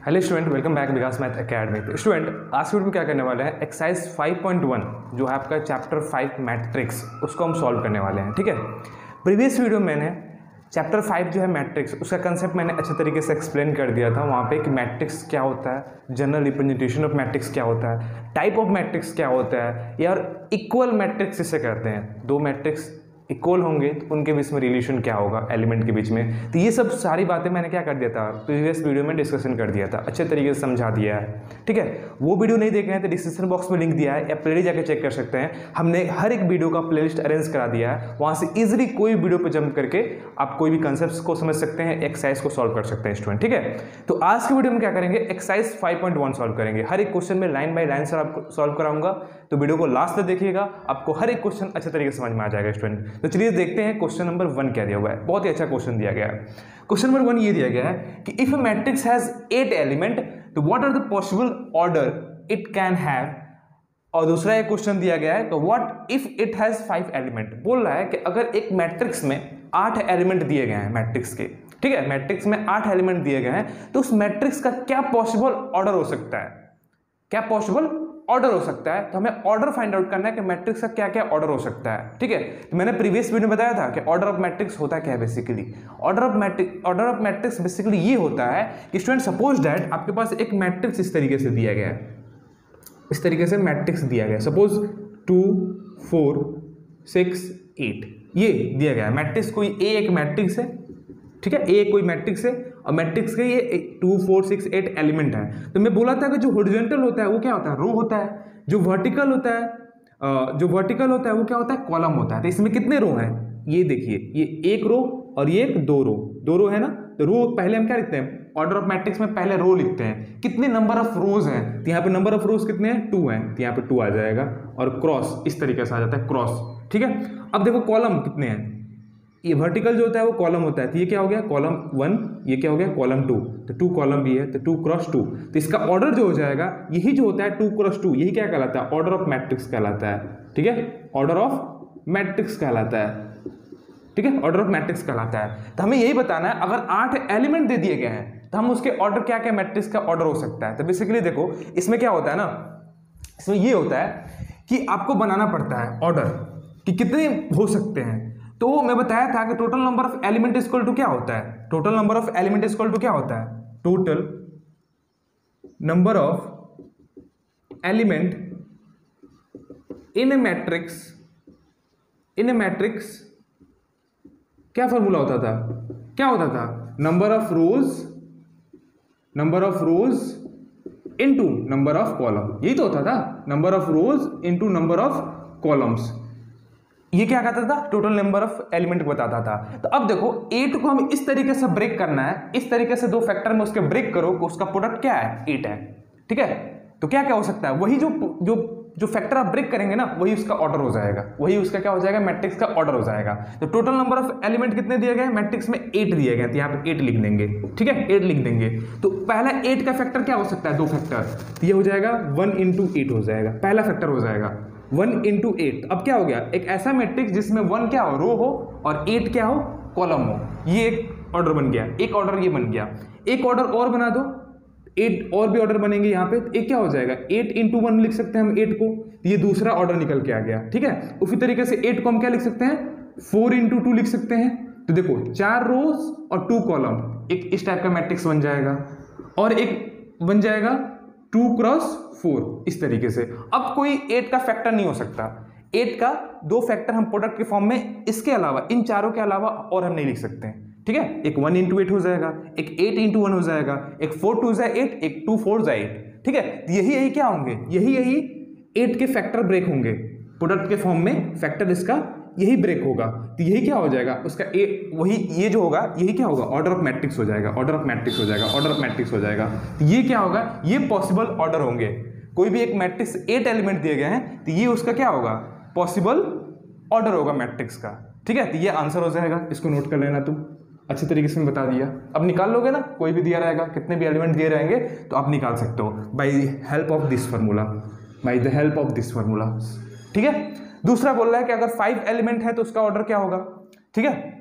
Hello student, welcome back Vikas math academy. तो student, आज के वीडियो में क्या करने वाले हैं, एक्सरसाइज 5.1 जो है आपका चैप्टर 5 मैट्रिक्स, उसको हम सॉल्व करने वाले हैं। ठीक है, प्रीवियस वीडियो में मैंने चैप्टर 5 जो है मैट्रिक्स, उसका कंसेप्ट मैंने अच्छे तरीके से एक्सप्लेन कर दिया था वहाँ पे कि मैट्रिक्स क्या होता है, जनरल रिप्रेजेंटेशन ऑफ मैट्रिक्स क्या होता है, टाइप ऑफ मैट्रिक्स क्या होता है, या इक्वल मैट्रिक्स इसे करते हैं। दो मैट्रिक्स इक्वल होंगे तो उनके बीच में रिलेशन क्या होगा एलिमेंट के बीच में। तो ये सब सारी बातें मैंने क्या कर दिया था, प्रीवियस वीडियो में डिस्कशन कर दिया था, अच्छे तरीके से समझा दिया है। ठीक है, वो वीडियो नहीं देखे हैं तो डिस्क्रिप्शन बॉक्स में लिंक दिया है या प्लेलिस्ट जाकर चेक कर सकते हैं। हमने हर एक वीडियो का प्लेलिस्ट अरेंज करा दिया है, वहाँ से ईजिली कोई वीडियो पर जंप करके आप कोई भी कंसेप्ट को समझ सकते हैं, एक्सरसाइज को सॉल्व कर सकते हैं स्टूडेंट। ठीक है, तो आज की वीडियो में क्या करेंगे, एक्सरसाइज 5.1 सॉल्व करेंगे। हर एक क्वेश्चन में लाइन बाय लाइन सर आपको सॉल्व कराऊंगा, तो वीडियो को लास्ट तक देखिएगा, आपको हर एक क्वेश्चन अच्छे तरीके से समझ में आ जाएगा स्टूडेंट। तो चलिए देखते हैं क्वेश्चन नंबर 1 क्या दिया हुआ है। बहुत ही अच्छा क्वेश्चन दिया गया है। क्वेश्चन नंबर 1 ये दिया गया है कि if a matrix has 8 element तो what are the possible order it can have. और दूसरा एक क्वेश्चन दिया गया है तो what if it has 5 element. बोल रहा है कि अगर एक मैट्रिक्स में 8 एलिमेंट दिए गए हैं मैट्रिक्स के, ठीक है, मैट्रिक्स में 8 एलिमेंट दिए गए हैं, तो उस मैट्रिक्स का क्या पॉसिबल ऑर्डर हो सकता है, क्या पॉसिबल ऑर्डर हो सकता है। तो हमें ऑर्डर फाइंड आउट करना है कि मैट्रिक्स का क्या क्या ऑर्डर हो सकता है। ठीक है, तो मैंने प्रीवियस वीडियो में बताया था कि ऑर्डर ऑफ मैट्रिक्स होता क्या है basically. Order of matrix basically ये होता है कि स्टूडेंट सपोज दैट आपके पास एक मैट्रिक्स इस तरीके से दिया गया है, इस तरीके से मैट्रिक्स दिया गया है, सपोज 2 4 6 8 ये दिया गया है मैट्रिक्स। कोई ए एक मैट्रिक्स है, ठीक है, ए कोई मैट्रिक्स है और मैट्रिक्स के ये 2 4 6 8 एलिमेंट है। तो मैं बोला था कि जो हॉरिजॉन्टल होता है वो क्या होता है, रो होता है। जो वर्टिकल होता है वो क्या होता है, कॉलम होता है। तो इसमें कितने रो हैं, ये देखिए, ये एक रो और ये एक दो रो है ना। तो रो पहले हम क्या लिखते हैं, ऑर्डर ऑफ मैट्रिक्स में पहले रो लिखते हैं, कितने नंबर ऑफ रोज हैं। तो यहाँ पे नंबर ऑफ रोज कितने हैं, 2 हैं, तो यहाँ पे 2 आ जाएगा। और क्रॉस इस तरीके से आ जाता है, क्रॉस। ठीक है, अब देखो कॉलम कितने हैं, ये वर्टिकल जो होता है वो कॉलम होता है, तो ये क्या हो गया कॉलम 1, ये क्या हो गया कॉलम 2, तो 2 कॉलम भी है, तो 2 क्रॉस 2। तो इसका ऑर्डर जो हो जाएगा यही जो होता है 2 क्रॉस 2, यही क्या कहलाता है, ऑर्डर ऑफ मैट्रिक्स कहलाता है। ठीक है, ऑर्डर ऑफ मैट्रिक्स कहलाता है। ठीक है, ऑर्डर ऑफ मैट्रिक्स कहलाता है। तो हमें यही बताना है, अगर 8 एलिमेंट दे दिए गए हैं तो हम उसके ऑर्डर क्या क्या मैट्रिक्स का ऑर्डर हो सकता है। तो बेसिकली देखो इसमें क्या होता है ना, इसमें ये होता है कि आपको बनाना पड़ता है ऑर्डर कि कितने हो सकते हैं। तो मैं बताया था कि total number of element equal to क्या होता है, total number of element equal to क्या होता है, total number of element in a matrix क्या फॉर्मूला होता था, क्या होता था, number of rows into number of column, यही तो होता था, number of rows into number of columns. ये क्या कहता था, टोटल नंबर ऑफ एलिमेंट बताता था। तो अब देखो 8 को हम इस तरीके से ब्रेक करना है, इस तरीके से 2 फैक्टर में उसके ब्रेक करो, उसका प्रोडक्ट क्या है, 8 है। ठीक है, तो क्या क्या हो सकता है, वही जो फैक्टर आप ब्रेक करेंगे ना वही उसका ऑर्डर हो जाएगा, वही उसका क्या हो जाएगा, मैट्रिक्स का ऑर्डर हो जाएगा। तो टोटल नंबर ऑफ एलिमेंट कितने दिए गए मैट्रिक्स में, 8 दिए गए, तो यहाँ पे 8 लिख देंगे। ठीक है, 8 लिख देंगे। तो पहला 8 का फैक्टर क्या हो सकता है, 2 फैक्टर, तो ये हो जाएगा 1 × 8 हो जाएगा, पहला फैक्टर हो जाएगा 1 × 8। अब क्या हो गया, एक ऐसा मैट्रिक्स जिसमें 1 क्या हो, रो हो, और 8 क्या हो, कॉलम हो। ये एक ऑर्डर बन गया, एक ऑर्डर ये बन गया। एक ऑर्डर और बना दो, 8 और भी ऑर्डर बनेंगे यहाँ पे। एक क्या हो जाएगा, 8 × 1 लिख सकते हैं हम 8 को, ये दूसरा ऑर्डर निकल के आ गया। ठीक है, उसी तरीके से 8 को हम क्या लिख सकते हैं, 4 × 2 लिख सकते हैं। तो देखो 4 रोज और 2 कॉलम, एक इस टाइप का मैट्रिक्स बन जाएगा। और एक बन जाएगा 2 क्रॉस 4 इस तरीके से। अब कोई 8 का फैक्टर नहीं हो सकता, 8 का 2 फैक्टर हम प्रोडक्ट के फॉर्म में, इसके अलावा इन चारों के अलावा और हम नहीं लिख सकते हैं। ठीक है, एक 1 × 8 हो जाएगा, एक 8 × 1 हो जाएगा, एक 4 2 8, एक 2 4 8। ठीक है, यही क्या होंगे, यही 8 के फैक्टर ब्रेक होंगे प्रोडक्ट के फॉर्म में, फैक्टर इसका यही ब्रेक होगा। तो यही क्या हो जाएगा उसका वही ये जो होगा यही क्या होगा, ऑर्डर ऑफ मैट्रिक्स हो जाएगा, ऑर्डर ऑफ मैट्रिक्स हो जाएगा, ऑर्डर ऑफ मैट्रिक्स हो जाएगा। तो ये क्या होगा, ये पॉसिबल ऑर्डर होंगे। कोई भी एक मैट्रिक्स 8 एलिमेंट दिए गए हैं तो ये उसका क्या होगा, पॉसिबल ऑर्डर होगा मैट्रिक्स का। ठीक है, तो ये आंसर हो जाएगा, इसको नोट कर लेना तुम, अच्छी तरीके से बता दिया। अब निकाल लोगे ना, कोई भी दिया रहेगा, कितने भी एलिमेंट दिए रहेंगे तो आप निकाल सकते हो by help of this formula, by the help of this formula. ठीक है, दूसरा बोल रहा है कि अगर 5 एलिमेंट है तो उसका ऑर्डर क्या होगा। ठीक है,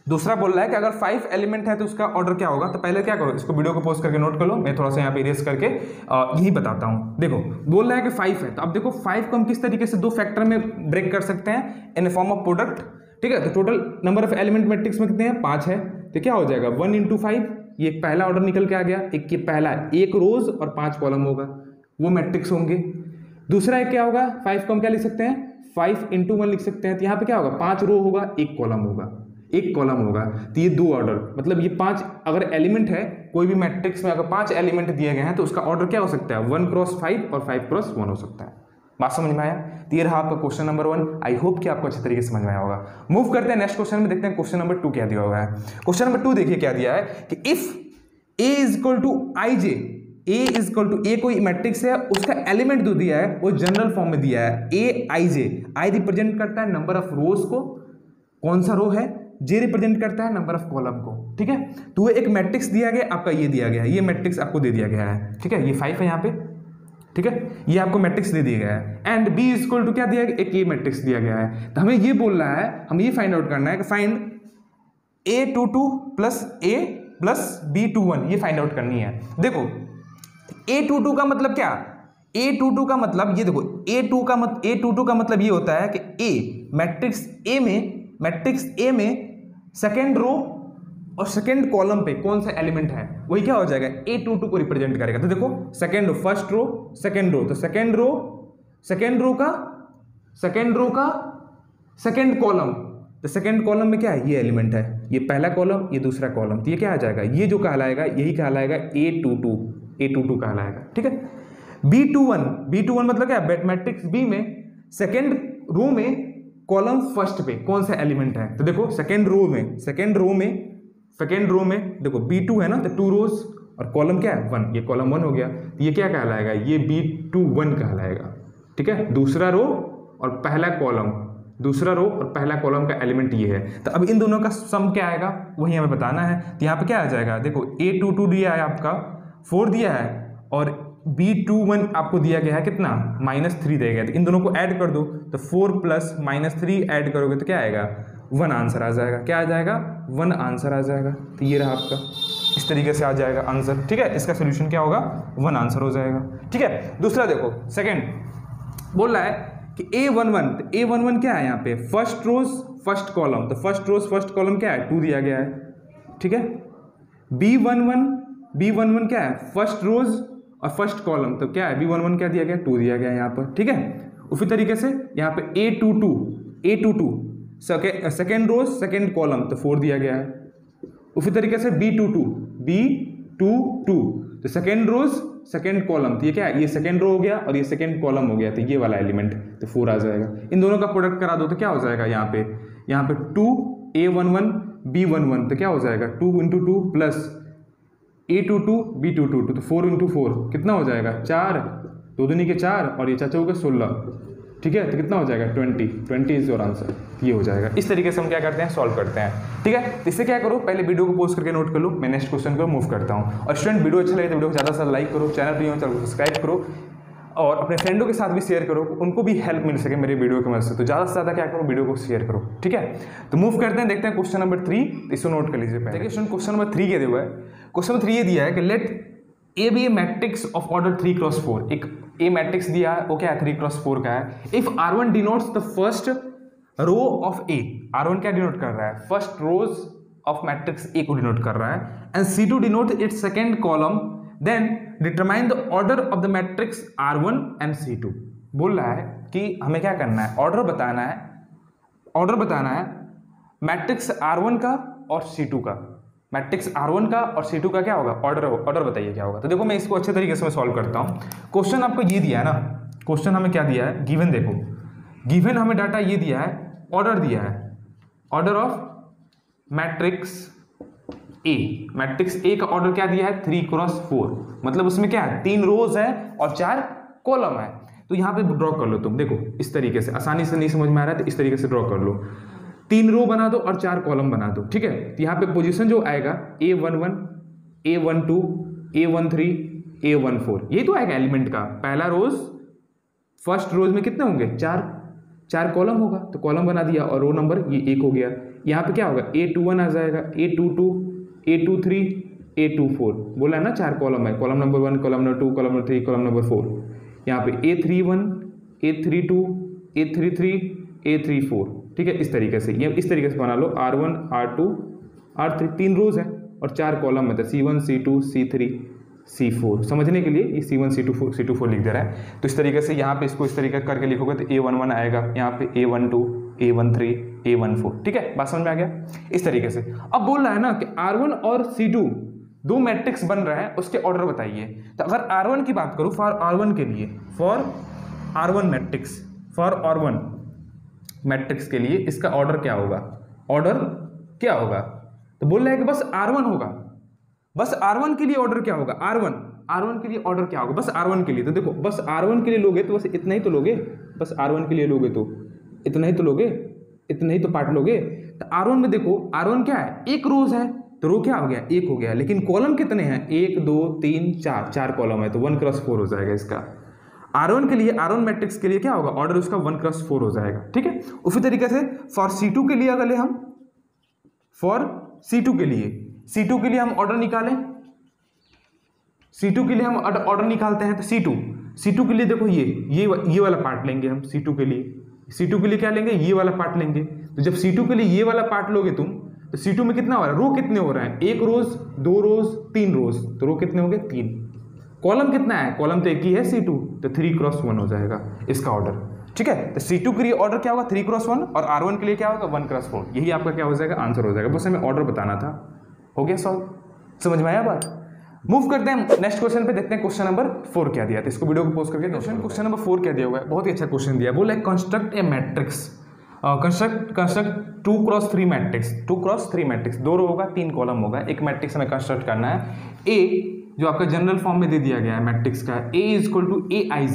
दूसरा बोल रहा है कि अगर 5 एलिमेंट है तो उसका ऑर्डर क्या होगा। तो पहले क्या करो, इसको वीडियो को पॉज करके नोट कर लो, मैं थोड़ा सा यहाँ पे इरेज करके यही बताता हूँ। देखो बोल रहा है कि 5 है, तो अब देखो 5 को हम किस तरीके से दो फैक्टर में ब्रेक कर सकते हैं, इन फॉर्म ऑफ प्रोडक्ट, ठीक है। तो total number of element matrix में कितने हैं, 5 है, तो क्या हो जाएगा 1 × 5, ये पहला ऑर्डर निकल के आ गया, एक ये पहला 1 रोज और 5 कॉलम होगा, वो मैट्रिक्स होंगे। दूसरा एक क्या होगा, 5 को हम क्या लिख सकते हैं, 5 × 1 लिख सकते हैं, तो यहाँ पे क्या होगा, 5 रो होगा, 1 कॉलम होगा, 1 कॉलम होगा, तो ये 2 ऑर्डर, मतलब ये 5 अगर एलिमेंट है कोई भी मैट्रिक्स में, अगर 5 एलिमेंट दिए गए हैं तो उसका ऑर्डर क्या हो सकता है, 1 × 5 और 5 × 1 हो सकता है। बात समझ में आया। तो ये रहा आपका क्वेश्चन नंबर 1। आई होप कि आपको अच्छे तरीके से समझ में आया होगा। मूव करते हैं नेक्स्ट क्वेश्चन में, देखते हैं क्वेश्चन नंबर 2 क्या दिया हुआ है। क्वेश्चन नंबर 2 देखिए क्या दिया है कि इफ A = IJ, A कोई मैट्रिक्स है, उसका एलिमेंट जो दिया है वो जनरल फॉर्म में दिया है AIJ। I रिप्रेजेंट करता है नंबर ऑफ रोज को, कौन सा रो है, J रिप्रेजेंट करता है नंबर ऑफ कॉलम को, ठीक है। तो एक मैट्रिक्स दिया गया, आपका ये दिया गया है, ये मैट्रिक्स आपको दे दिया गया है, ठीक है, ये 5 है यहाँ पे, ठीक है, ये आपको मैट्रिक्स दे दिया गया है। एंड B = क्या दिया गया, एक ये मैट्रिक्स दिया गया है। तो हमें ये बोल रहा है, हमें ये फाइंड आउट करना है कि फाइंड A22 + A + B21, ये फाइंड आउट करनी है। देखो A22 का मतलब क्या, A22 का मतलब ये देखो, A22 का मतलब ये होता है कि A मैट्रिक्स A में सेकेंड रो और सेकेंड कॉलम पे कौन सा एलिमेंट है, वही क्या हो जाएगा, A22 को रिप्रेजेंट करेगा। तो देखो second row, first row, second row, तो सेकेंड रो का सेकेंड कॉलम, तो सेकेंड कॉलम में क्या है, ये एलिमेंट है, ये पहला कॉलम, ये दूसरा कॉलम, तो ये क्या आ जाएगा, ये जो कहलाएगा यही कहलाएगा A22 कहलाएगा, ठीक है। B21 मतलब क्या है, मैट्रिक्स B में सेकेंड रो में कॉलम फर्स्ट पे कौन सा एलिमेंट है। तो देखो सेकेंड रो में देखो B2 है ना, तो 2 रोज और कॉलम क्या है 1, ये कॉलम 1 हो गया, तो ये क्या कहलाएगा, ये B21 कहलाएगा, ठीक है। दूसरा रो और पहला कॉलम का एलिमेंट ये है। तो अब इन दोनों का सम क्या आएगा वही हमें बताना है। तो यहाँ पे क्या आ जाएगा, देखो A22 दिया है आपका 4 दिया है, और B21 आपको दिया गया है कितना, -3 दिया गया। तो इन दोनों को ऐड कर दो, तो 4 + -3 ऐड करोगे तो क्या आएगा, 1 आंसर आ जाएगा। क्या आ जाएगा, 1 आंसर आ जाएगा। तो ये रहा आपका, इस तरीके से आ जाएगा आंसर, ठीक है। इसका सोल्यूशन क्या होगा, 1 आंसर हो जाएगा, ठीक है। दूसरा देखो, सेकेंड बोल रहा है कि A11, तो A11 क्या है यहाँ पे, फर्स्ट रोज फर्स्ट कॉलम, तो फर्स्ट रोज फर्स्ट कॉलम क्या है, 2 दिया गया है, ठीक है। B11 क्या है, फर्स्ट रोज और फर्स्ट कॉलम, तो क्या है B11 क्या दिया गया, 2 दिया गया है यहाँ पर, ठीक है। उसी तरीके से यहाँ पे A22 सेकेंड रोज सेकेंड कॉलम, तो 4 दिया गया है। उसी तरीके से B22 तो सेकेंड रोज सेकेंड कॉलम, तो ये क्या है, ये सेकेंड रो हो गया और ये सेकेंड कॉलम हो गया, तो ये वाला एलिमेंट, तो 4 आ जाएगा। इन दोनों का प्रोडक्ट करा दो तो क्या हो जाएगा, यहाँ पे 2 A11 B11, तो क्या हो जाएगा 2 × 2 + A22 B22, तो 4 × 4 कितना हो जाएगा, 4, 2 दूनी के 4 और ये चाचा के 16, ठीक है। तो कितना हो जाएगा 20 इज योर आंसर, ये हो जाएगा। इस तरीके से हम क्या करते हैं, सॉल्व करते हैं, ठीक है। तो इससे क्या करो, पहले वीडियो को पॉज करके नोट कर लो, मैं नेक्स्ट क्वेश्चन को मूव करता हूँ। और स्टूडेंट वीडियो अच्छा लगे तो वीडियो को ज़्यादा से ज़्यादा लाइक करो, चैनल पर सब्सक्राइब करो और अपने फ्रेंडों के साथ भी शेयर करो, उनको भी हेल्प मिल सके मेरे वीडियो की मदद से। तो ज़्यादा से ज़्यादा क्या करो, वीडियो को शेयर करो, ठीक है। तो मूव करते हैं, देखते हैं क्वेश्चन नंबर 3, इसको नोट कर लीजिए पहले। देखिए क्वेश्चन नंबर 3 क्या दिया हुआ है, क्वेश्चन नंबर 3 ये दिया है कि let A be a matrix of order 3 × 4, एक A मैट्रिक्स दिया है, वो क्या है 3 × 4 का है। If R1 denotes the first row of A, R1 क्या डिनोट कर रहा है, first rows of matrix A को डिनोट कर रहा है, and C2 denote its second column, then determine the order of the matrix R1 and C2। बोल रहा है कि हमें क्या करना है, ऑर्डर बताना है मैट्रिक्स R1 का और C2 का, मैट्रिक्स R1 का और C2 का क्या होगा, ऑर्डर बताइए क्या होगा। तो देखो मैं इसको अच्छे तरीके से मैं सॉल्व करता हूँ। क्वेश्चन आपको ये दिया है ना, क्वेश्चन हमें क्या दिया है, गिवन, देखो गिवन हमें डाटा ये दिया है, ऑर्डर दिया है, order of matrix A, matrix A का ऑर्डर क्या दिया है 3 × 4, मतलब उसमें क्या है 3 रोज है और 4 कॉलम है। तो यहाँ पे ड्रॉ कर लो तुम, देखो इस तरीके से, आसानी से नहीं समझ में आ रहा है तो इस तरीके से ड्रॉ कर लो, 3 रो बना दो और 4 कॉलम बना दो, ठीक है। तो यहाँ पे पोजीशन जो आएगा A11 A12 A13 A14, ये तो आएगा एलिमेंट का, पहला रोज फर्स्ट रोज में कितने होंगे, 4 4 कॉलम होगा तो कॉलम बना दिया और रो नंबर ये 1 हो गया। यहाँ पे क्या होगा A21 आ जाएगा, A22, A23, A24 बोला है ना 4 कॉलम है, column number 1, column number 2, column number 3, column number 4। यहाँ पे A31, A32, A33, A34, ठीक है। इस तरीके से, ये इस तरीके से बना लो, R1, R2, R3, 3 रोज है और 4 कॉलम है, तो C1, C2, C3, C4। समझने के लिए ये C1, C2, C24 लिख दे रहा है। तो इस तरीके से यहाँ पे इसको इस तरीके करके लिखोगे तो A11 आएगा, यहाँ पे A12, A13, A14, ठीक है। बात समझ में आ गया। इस तरीके से अब बोल रहा है ना कि R1 और C2 दो मैट्रिक्स बन रहा है, उसके ऑर्डर बताइए। तो अगर R1 की बात करूँ, फॉर R1 के लिए, for R1 matrix, for R1 matrix के लिए इसका ऑर्डर क्या होगा, ऑर्डर क्या होगा? तो बोल रहा है कि बस R1 होगा, बस R1 के लिए ऑर्डर क्या होगा, R1 के लिए ऑर्डर क्या होगा, बस R1 के लिए। तो देखो बस R1 के लिए लोगे तो बस इतना ही तो लोगे, बस R1 के लिए लोगे तो इतना ही तो लोगे, इतना ही तो पार्ट लोगे। तो R1 में देखो, R1 क्या है, एक रोज है तो रो क्या हो गया, 1 हो गया। लेकिन कॉलम कितने हैं, 1 2 3 4 कॉलम है, तो 1 क्रॉस 4 हो जाएगा इसका। R1 के लिए, R1 मैट्रिक्स के लिए क्या होगा, ऑर्डर उसका 1 क्रॉस 4 हो जाएगा, ठीक है। उसी तरीके से फॉर C2 के लिए अगर हम, फॉर C2 के लिए हम ऑर्डर निकालें, C2 के लिए हम ऑर्डर निकालते हैं। तो C2 के लिए देखो ये वाला पार्ट लेंगे हम। C2 के लिए क्या लेंगे, ये वाला पार्ट लेंगे। तो जब C2 के लिए ये वाला पार्ट लोगे तुम, तो C2 में कितना हो रहा है, रो कितने हो रहे हैं, 1 रोज, 2 रोज, 3 रोज, तो रो कितने हो गए, 3। कॉलम कितना है, कॉलम तो एक ही है C2, तो 3 क्रॉस 1 हो जाएगा इसका ऑर्डर, ठीक है। तो C2 के लिए ऑर्डर क्या होगा, 3 क्रॉस 1, और R1 के लिए क्या होगा, 1 क्रॉस 4। यही आपका क्या हो जाएगा, आंसर हो जाएगा। बस हमें ऑर्डर बताना था, हो गया सॉल्व। समझ में आया बात? मूव करते हैं नेक्स्ट क्वेश्चन पे, देखते हैं क्वेश्चन नंबर 4 क्या दिया था। इसको वीडियो को पोस्ट करके क्वेश्चन नंबर 4 क्या दिया हुआ है, बहुत ही अच्छा क्वेश्चन दिया। बोला construct a matrix, construct 2 cross 3 matrix, 2 cross 3 matrix, 2 row होगा, 3 कॉलम होगा, एक मैट्रिक्स हमें कंस्ट्रक्ट करना है। ए जो आपका जनरल फॉर्म में दे दिया गया है मैट्रिक्स का, A equal to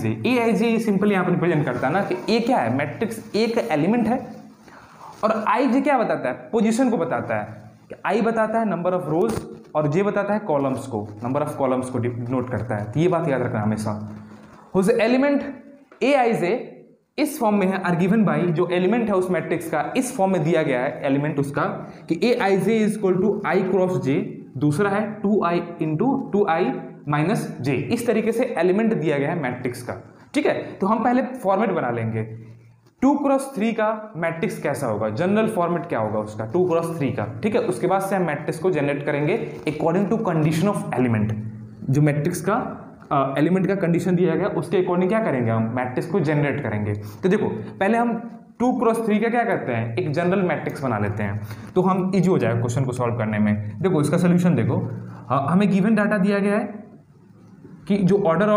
AIJ simply यहाँ पर रिप्रेजेंट करता है ना कि A क्या है, मैट्रिक्स A का एलिमेंट है, और IJ क्या बताता है, पोजीशन को बताता है। I बताता है नंबर ऑफ रोज, और J बताता है कॉलम्स को, नंबर ऑफ कॉलम्स को डिनोट करता है। तो ये बात याद रखना हमेशा। हुज एलिमेंट AIJ इस फॉर्म में है, आर गिवन बाई, जो एलिमेंट है उस मैट्रिक्स का इस फॉर्म में दिया गया है एलिमेंट उसका कि AIJ is equal to I cross J, दूसरा है 2I into 2I minus J। इस तरीके से एलिमेंट दिया गया है मैट्रिक्स का, ठीक है। तो हम पहले फॉर्मेट बना लेंगे। 2 क्रॉस 3 का मैट्रिक्स कैसा होगा, जनरल फॉर्मेट क्या होगा उसका, 2 क्रॉस 3 का, ठीक है। उसके बाद से हम मैट्रिक्स को जनरेट करेंगे according to condition of element. जो मैट्रिक्स का एलिमेंट का कंडीशन दिया गया उसके अकॉर्डिंग क्या करेंगे, हम मैट्रिक्स को जनरेट करेंगे। तो देखो पहले हम 2 क्रॉस 3 का क्या करते हैं, एक जनरल मैट्रिक्स बना लेते हैं, तो हम इजी हो जाएगा क्वेश्चन को सॉल्व करने में। देखो इसका सोल्यूशन देखो, हमें गिवन डाटा दिया गया है कि जो ऑर्डर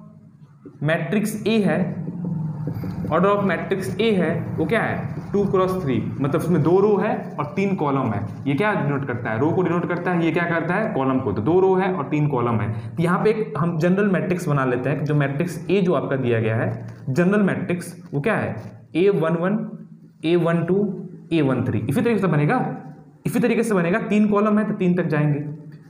ऑफ मैट्रिक्स A है, ऑर्डर ऑफ मैट्रिक्स A है वो क्या है, 2 क्रॉस 3, मतलब उसमें 2 रो है और 3 कॉलम है। ये क्या डिनोट करता है, रो को डिनोट करता है, ये क्या करता है, कॉलम को। तो 2 रो है और 3 कॉलम है। तो यहाँ पे एक हम जनरल मैट्रिक्स बना लेते हैं कि जो मैट्रिक्स A जो आपका दिया गया है जनरल मैट्रिक्स, वो क्या है, A11, A12, A13। इसी तरीके से बनेगा, 3 कॉलम है तो 3 तक जाएंगे,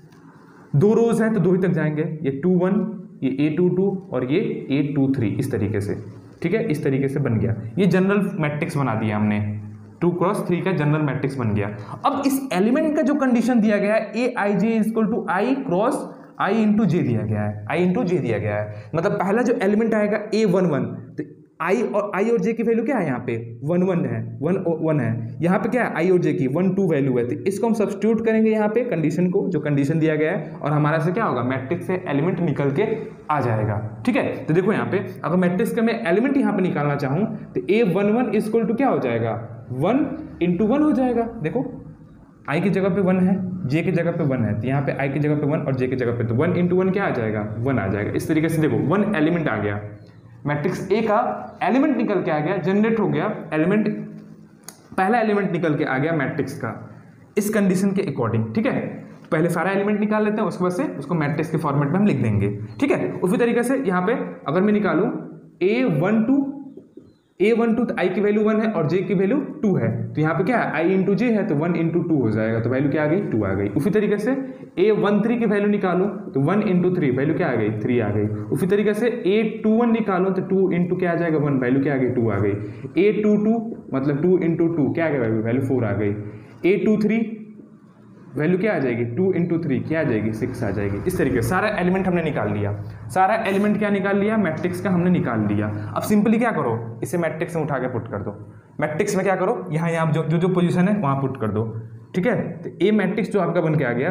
2 रोज है तो 2 ही तक जाएंगे, ये 2-1, ये A22 और ये A23, इस तरीके से, ठीक है। इस तरीके से बन गया, ये जनरल मैट्रिक्स बना दिया हमने, 2 क्रॉस 3 का जनरल मैट्रिक्स बन गया। अब इस एलिमेंट का जो कंडीशन दिया गया है AIJ equal to I cross I into J दिया गया है, I इंटू J दिया गया है। मतलब पहला जो एलिमेंट आएगा A11, तो I और J की वैल्यू क्या है, यहाँ पे 1 है, यहाँ पे क्या है I और J की 1-2 वैल्यू है। तो इसको हम सब्स्टिट्यूट करेंगे यहाँ पे कंडीशन को, जो कंडीशन दिया गया है, और हमारा से क्या होगा, मैट्रिक्स से एलिमेंट निकल के आ जाएगा, ठीक है। तो देखो यहाँ पे अगर मैट्रिक्स का मैं एलिमेंट यहाँ पे निकालना चाहूँ तो A11 इक्वल टू क्या हो जाएगा, 1 इंटू 1 हो जाएगा। देखो I की जगह पे 1 है, J की जगह पे 1 है, तो यहाँ पे I की जगह पे 1 और J की जगह पे, तो 1 इंटू 1 क्या आ जाएगा, 1 आ जाएगा। इस तरीके से देखो 1 एलिमेंट आ गया, मैट्रिक्स A का एलिमेंट निकल के आ गया, जनरेट हो गया एलिमेंट, पहला एलिमेंट निकल के आ गया मैट्रिक्स का इस कंडीशन के अकॉर्डिंग, ठीक है। पहले सारा एलिमेंट निकाल लेते हैं, उसके बाद से उसको मैट्रिक्स के फॉर्मेट में हम लिख देंगे, ठीक है। उसी तरीके से यहाँ पे अगर मैं निकालूं A12 तो i की वैल्यू 1 है और j की वैल्यू 2 है, तो यहाँ पे क्या है i इंटू जे है तो 1 इंटू 2 हो जाएगा, तो वैल्यू क्या आ गई 2 आ गई। उसी तरीके से A13 की वैल्यू निकालो तो 1 इंटू 3 वैल्यू क्या आ गई 3 आ गई। उसी तरीके से A21 निकालो तो 2 इंटू क्या आ जाएगा 1 वैल्यू क्या आ गई 2 आ गई। A22 मतलब 2 इंटू 2 क्या आ गया वैल्यू 4 आ गई। A23 वैल्यू क्या आ जाएगी 2 इंटू 3 क्या आ जाएगी 6 आ जाएगी। इस तरीके से सारा एलिमेंट हमने निकाल लिया, सारा एलिमेंट क्या निकाल लिया मैट्रिक्स का हमने निकाल लिया। अब सिंपली क्या करो इसे मैट्रिक्स में उठा के पुट कर दो, मैट्रिक्स में क्या करो यहाँ जो पोजीशन है वहाँ पुट कर दो, ठीक है। तो ए मैट्रिक्स जो आपका बन के आ गया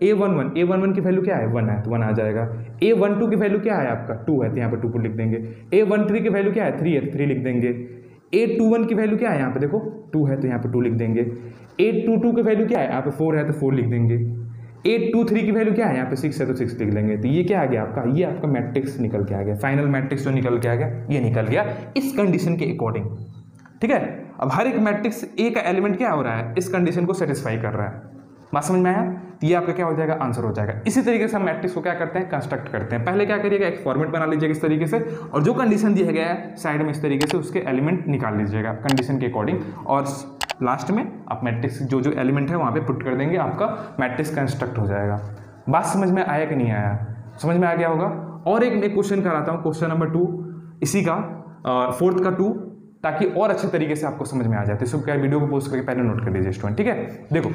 A11 की वैल्यू क्या है 1 है तो 1 आ जाएगा। A12 की वैल्यू क्या है आपका 2 है तो यहाँ पे 2 लिख देंगे। A13 की वैल्यू क्या है 3 है तो 3 लिख देंगे। A21 की वैल्यू क्या है यहाँ पे देखो 2 है तो यहाँ पे 2 लिख देंगे। A22 की वैल्यू क्या है यहाँ पे 4 है तो 4 लिख देंगे। A23 की वैल्यू क्या है यहाँ पे 6 है तो 6 लिख लेंगे। तो ये क्या आ गया आपका, ये आपका मैट्रिक्स निकल के आ गया, फाइनल मैट्रिक्स जो निकल के आ गया ये निकल गया इस कंडीशन के अकॉर्डिंग, ठीक है। अब हर एक मैट्रिक्स ए का एलिमेंट क्या हो रहा है इस कंडीशन को सेटिस्फाई कर रहा है, बात समझ में आया। तो ये आपका क्या हो जाएगा आंसर हो जाएगा। इसी तरीके से हम मैट्रिक्स को क्या करते हैं कंस्ट्रक्ट करते हैं। पहले क्या करिएगा एक फॉर्मेट बना लीजिएगा इस तरीके से, और जो कंडीशन दिया गया है साइड में इस तरीके से उसके एलिमेंट निकाल लीजिएगा कंडीशन के अकॉर्डिंग, और लास्ट में आप मैट्रिक्स जो एलिमेंट है वहाँ पे पुट कर देंगे, आपका मैट्रिक्स कंस्ट्रक्ट हो जाएगा। बात समझ में आया कि नहीं आया, समझ में आ गया होगा। और एक क्वेश्चन कराता हूँ, क्वेश्चन नंबर 2 इसी का 4th का 2, ताकि और अच्छे तरीके से आपको समझ में आ जाए। तो इसको क्या वीडियो को पोस्ट करके पहले नोट कर लीजिए स्टूडेंट, ठीक है। देखो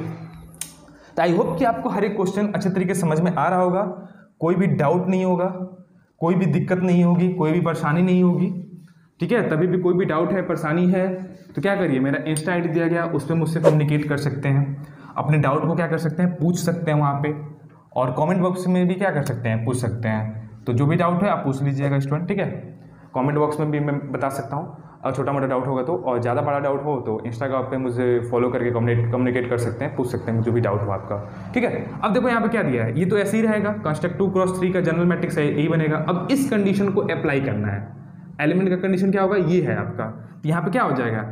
तो आई होप कि आपको हर एक क्वेश्चन अच्छे तरीके से समझ में आ रहा होगा, कोई भी डाउट नहीं होगा, कोई भी दिक्कत नहीं होगी, कोई भी परेशानी नहीं होगी, ठीक है। तभी भी कोई भी डाउट है परेशानी है तो क्या करिए, मेरा इंस्टा आईडी दिया गया उस पर मुझसे कम्युनिकेट कर सकते हैं, अपने डाउट को क्या कर सकते हैं पूछ सकते हैं वहाँ पे, और कमेंट बॉक्स में भी क्या कर सकते हैं पूछ सकते हैं। तो जो भी डाउट है आप पूछ लीजिएगा स्टूडेंट, ठीक है। कमेंट बॉक्स में भी मैं बता सकता हूँ, और छोटा मोटा डाउट होगा तो, और ज़्यादा बड़ा डाउट हो तो इंस्टाग्राम पे मुझे फॉलो करके कम्युनिकेट कर सकते हैं, पूछ सकते हैं जो भी डाउट हो आपका, ठीक है। अब देखो यहाँ पे क्या दिया है, ये तो ऐसे ही रहेगा, कंस्ट्रक्ट 2x3 का जनरल मैट्रिक्स है यही बनेगा। अब इस कंडीशन को अप्लाई करना है, एलिमेंट का कंडीशन क्या होगा ये है आपका, यहाँ पे क्या हो जाएगा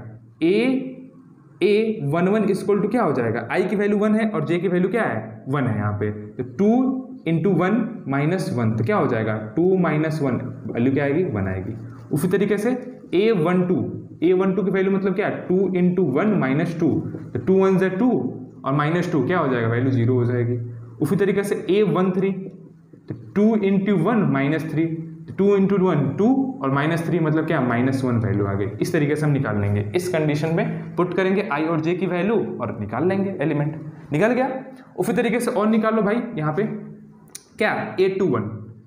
A11 इक्वल टू क्या हो जाएगा, i की वैल्यू 1 है और j की वैल्यू क्या है 1 है यहाँ पे, तो 2 इंटू 1 माइनस 1 तो क्या हो जाएगा 2 माइनस 1 वैल्यू क्या आएगी 1 आएगी। उसी तरीके से A12 की वैल्यू मतलब क्या है 2 इंटू 1 माइनस 2, तो 2 1 से 2 और माइनस 2 क्या हो जाएगा वैल्यू 0 हो जाएगी। उसी तरीके से A13 तो 2 इंटू 1 माइनस 3, 2 इंटू 1 2 और माइनस 3 मतलब क्या माइनस 1 वैल्यू आ गई। इस तरीके से हम निकाल लेंगे, इस कंडीशन में पुट करेंगे i और j की वैल्यू और निकाल लेंगे, एलिमेंट निकल गया। उसी तरीके से और निकाल लो भाई, यहाँ पे क्या A21